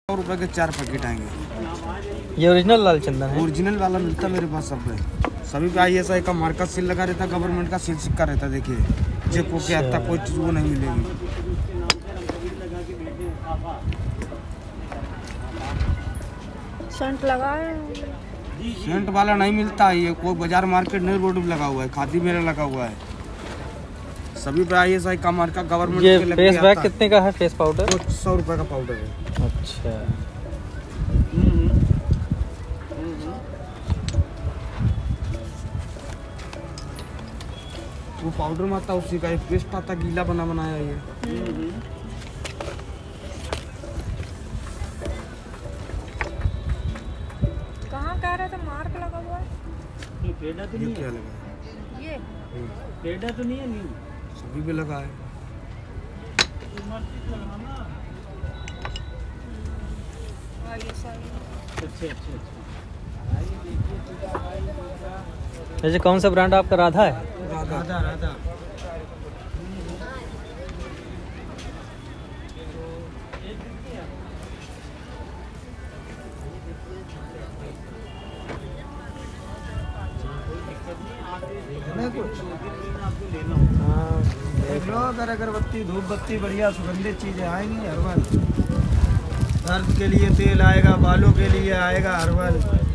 ₹100 के 4 पैकेट आएंगे। ये ओरिजिनल लाल चंदन है? ओरिजिनल वाला मिलता मेरे पास सब है। सभी पे ISI का मार्का सील लगा रहता, गवर्नमेंट का सील सिक्का रहता। देखिए चेक होके आता, कोई चीज़ वो नहीं मिलेगी। सेंट लगा है? सेंट वाला नहीं मिलता है, ये कोई बाजार मार्केट नहीं रोड पे लगा हुआ है, खादी मेरा लगा हुआ है। सभी पे ISI का मार्का गवर्नमेंट ये के लग फेस बैग कितने का है? फेस पाउडर ₹100 का पाउडर है। अच्छा, वो पाउडर में आता, उसी का एक पेस्ट आता, गीला बना बनाया ये। कहाँ कह रहे थे मार्क लगा हुआ है? ये पेड़ा तो नहीं क्या है? लगा? ये पेड़ा तो नहीं है? नहीं सभी पे लगा है। अच्छा। जैसे कौन सा ब्रांड आपका? राधा है? राधा। हाँ, देख लो, अगर अगरबत्ती धूप बत्ती बढ़िया सुगंधित चीज़ें आएंगी। हर्बल दर्द के लिए तेल आएगा, बालों के लिए आएगा हर्बल।